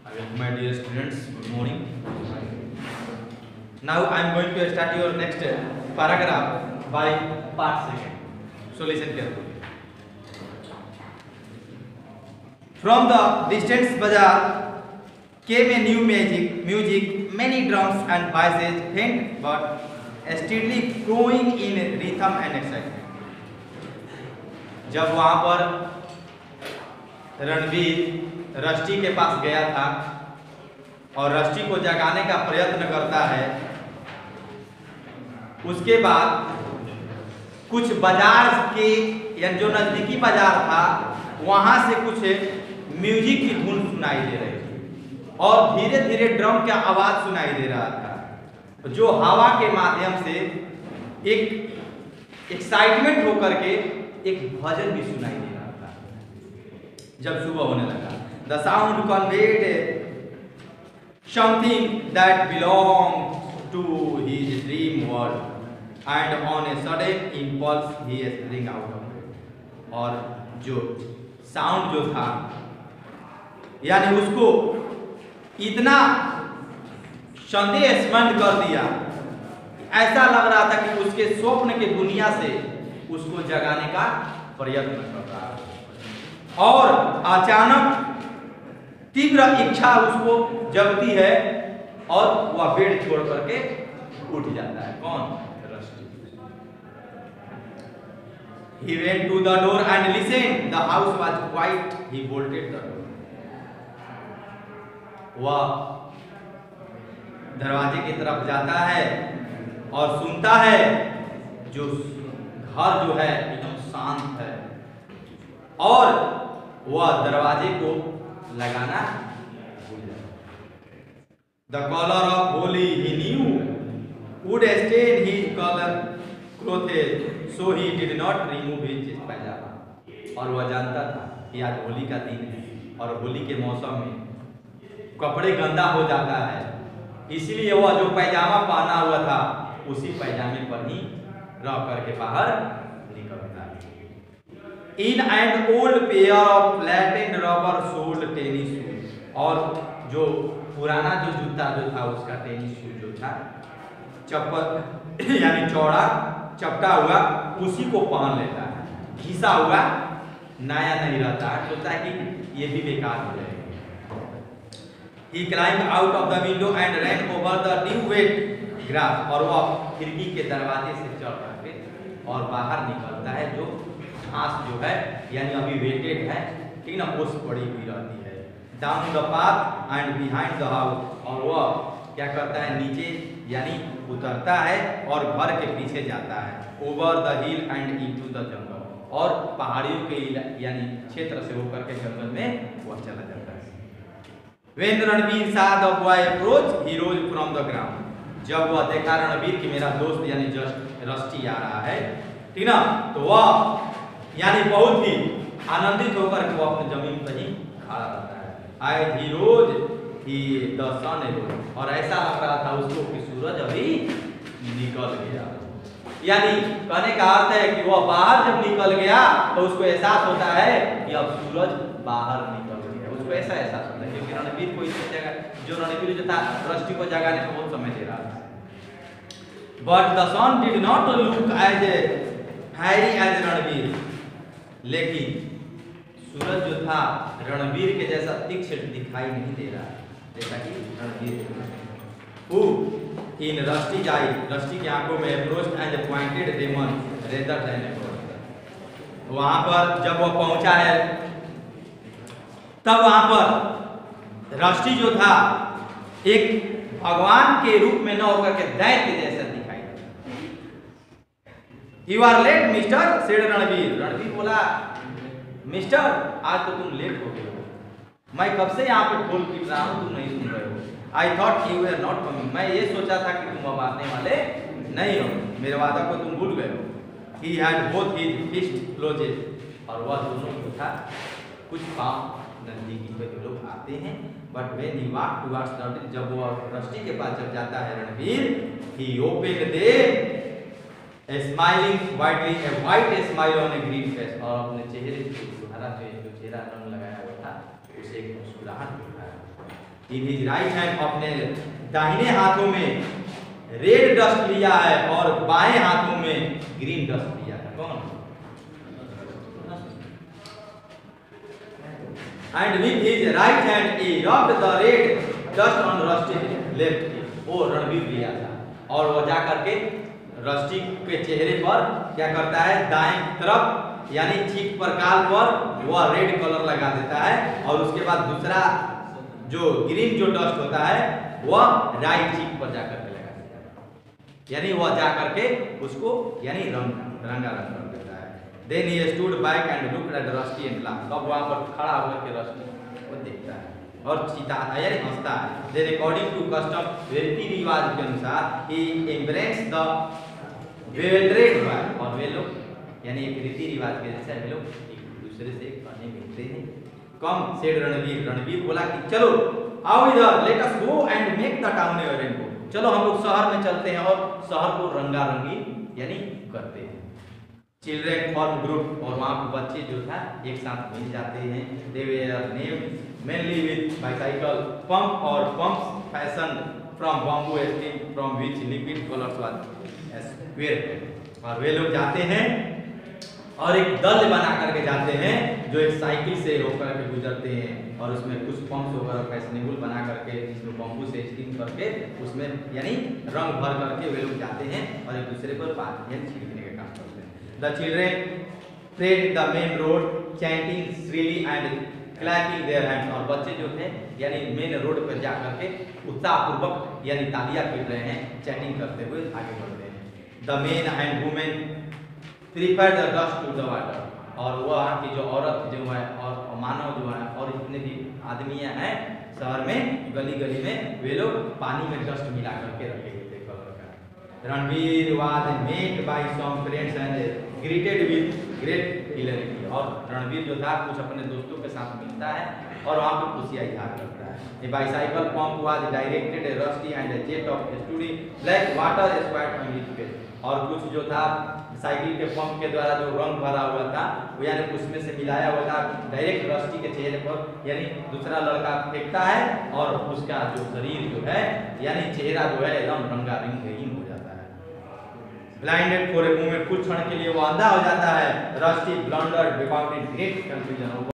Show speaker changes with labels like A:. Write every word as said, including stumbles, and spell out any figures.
A: My dear students, good morning. Now I am going to start your next paragraph by part second. So listen carefully. From the distant bazaar came a new music, music, many drums and voices, faint but steadily growing in rhythm and excitement. जब वहाँ पर रणवीर रष्टि के पास गया था और रष्टि को जगाने का प्रयत्न करता है, उसके बाद कुछ बाजार के या जो नजदीकी बाजार था वहां से कुछ म्यूजिक की धुन सुनाई दे रही थी और धीरे धीरे ड्रम का आवाज सुनाई दे रहा था, जो हवा के माध्यम से एक एक्साइटमेंट होकर के एक भजन भी सुनाई दे रहा था। जब सुबह होने लगा, the sound conveyed something that belong to his dream world and on a sudden impulse he spring out of it. और जो साउंड जो था यानी उसको इतना संदेशमंद कर दिया, ऐसा लग रहा था कि उसके स्वप्न की दुनिया से उसको जगाने का प्रयत्न कर रहा है और अचानक तीव्र इच्छा उसको जगती है और वह बेड छोड़ करके उठ जाता है। कौन? रष्टि। He went to the door and listened. The house was quiet. He bolted the door. वह दरवाजे की तरफ जाता है और सुनता है जो घर जो है एकदम शांत है और वह दरवाजे को लगाना भूल जाता। The color of holy he knew would stain his color clothes, so he did not remove his pajama. और वह जानता था कि आज होली का दिन है और होली के मौसम में कपड़े गंदा हो जाता है, इसलिए वह जो पैजामा पहना हुआ था उसी पैजामे पर ही रह करके बाहर निकलता है। In and old pair of flattened rubber soled tennis shoes, और जो पुराना जो जूता जो था उसका टेनिस शूज जो था चप्पल यानी चौड़ा चपटा हुआ उसी को पहन लेता है। घिसा हुआ नया नहीं रहता है, सोचता है कि ये भी बेकार हो जाएगा। He climbed out of the window and ran over the new wet grass, और वह खिड़की के दरवाजे से चढ़ करके और बाहर निकलता है, जो घास जो है यानी अभी वेटेड है, ठीक ना, ओस पड़ी हुई रहती है। Down the path and behind the house, और वह क्या करता है, नीचे यानी उतरता है और घर के पीछे जाता है। Over the hill and into the jungle, और पहाड़ियों के यानी क्षेत्र से होकर के जंगल में वह चला जाता है। When Ranveer saw the boy approach, he rose from the ground, जब वह देखा रणवीर कि मेरा दोस्त यानी जस्ट रष्टि आ रहा है, ठीक ना, तो वह यानी बहुत ही आनंदित होकर वो अपने जमीन पर ही खड़ा रहता है। As he rose, he the sun arose, और ऐसा लग रहा था उसको कि सूरज अभी निकल गया। यानी कहने का अर्थ है कि वह बाहर जब निकल गया तो उसको एहसास होता है कि अब सूरज बाहर निकल गया, उसको ऐसा एहसास होता है, क्योंकि रणवीर को इस जगह जो रणवीर जो था रष्टि को जगाने में बहुत समय दे रहा था। But the sun did not look as fiery as Ranveer, लेकिन सूरज जो था रणवीर के जैसा तीक्ष्ण दिखाई नहीं दे रहा जैसा कि Ranveer. Who in Rusty's eye, रष्टि की आंखों में approached and pointed demon rather than approached। वहां पर जब वह पहुंचा है तब वहां पर रष्टि जो था एक भगवान के रूप में न होकर के दैत्य जैसा दिखाई देता। You are late, mister, said Ranveer. Ranveer बोला, मिस्टर आज तो तुम लेट हो गए हो, मैं कब से यहाँ पे ढोल पीट रहा हूँ, तुम नहीं सुन रहे हो। I thought you were not coming, मैं ये सोचा था कि तुम अब आने वाले नहीं हो, मेरे वादा को तुम भूल गए हो। He had both his fists closed, और वह दोनों को था कुछ पाँव नजदीकी पे जो लोग आते हैं। But when he walked towards the, जब वो रष्टि के पास जब जाता है Ranveer, he opened them smiling widely, a white smile on a green face, और अपने चेहरे से सुनहरा जो चेहरा रंग लगाया हुआ था उसे एक मुस्कुराहट दिखाया। इन हिज राइट हैंड, अपने दाहिने हाथों में रेड डस्ट लिया है और बाएं हाथों में ग्रीन डस्ट लिया है। कौन? And with his right hand he rubbed the red dust on Rusty left. वो रणवीर लिया था और वो जा करके रस्टी के चेहरे पर क्या करता है, दाएं तरफ यानी चीक पर, गाल पर वह रेड कलर लगा देता है और उसके बाद दूसरा जो ग्रीन जो डस्ट होता है वह राइट चीक पर जाकर के लगा देता है, यानी वह जा करके उसको यानी रंग रंगारंग कर देता है। Then he stood back and looked at Rusty and laughed. अब वहां पर खड़ा होकर के रस्टी वो देखता है और चिताता है यानी हंसता है। देन अकॉर्डिंग टू कस्टम, रीति रिवाज के अनुसार he embrace the bewildered boy, और वे लोग यानी एक रीति रिवाज के जैसे वे लोग एक दूसरे से कहने मिलते हैं। कम सेड रणवीर, रणवीर बोला कि चलो आओ इधर, let us go and make the town a rainbow. चलो हम लोग शहर में चलते हैं और शहर को रंगारंगी यानी करते हैं। चिल्ड्रेन फॉर्म ग्रुप, और वहाँ पे बच्चे जो था एक साथ मिल जाते हैं। They were name mainly with bicycle pump और pumps fashion from bamboo steam from which liquid colours was square. और वे लोग जाते हैं और एक दल बना करके जाते हैं जो एक साइकिल से होकर के गुजरते हैं और उसमें कुछ पंप्स होकर फैशनेबल बना करके जिसमें बम्बू से स्टीम करके उसमें यानी रंग भर करके वे लोग जाते हैं और एक दूसरे पर पानी छिड़कने का काम करते हैं। The children played the main road chanting shrilly and clapping their hands, और बच्चे जो थे यानी मेन रोड पर जा करके उत्साहपूर्वक यानी तालियां पीट रहे हैं, चैटिंग करते हुए आगे बढ़ रहे हैं। The men and women prefer the dust to the water, और वहाँ की जो औरत जो है और मानव जो है और जितने भी आदमियाँ हैं शहर में गली गली में वे लोग पानी में डस्ट मिला करके रखे हुए थे कलर का। Ranveer was met by some friends and greeted with great hilarity, और रणवीर जो था कुछ अपने दोस्तों के साथ मिलता है और वहाँ पे खुशियाँ इजहार करता है। A bicycle pump was directed a Rusty and a jet of study black water squat on his face, और कुछ जो था साइकिल के पंप के द्वारा जो रंग भरा हुआ था वो यानी उसमें से मिलाया हुआ था डायरेक्ट रस्टी के चेहरे पर, यानी दूसरा लड़का फेंकता है और उसका जो शरीर जो है यानी चेहरा जो है एकदम रंगारंगीन हो जाता है। ब्लाइंडेड फॉर ए मोमेंट, कुछ क्षण के लिए वो अंधा हो जाता है। Rusty blundered because in great confusion,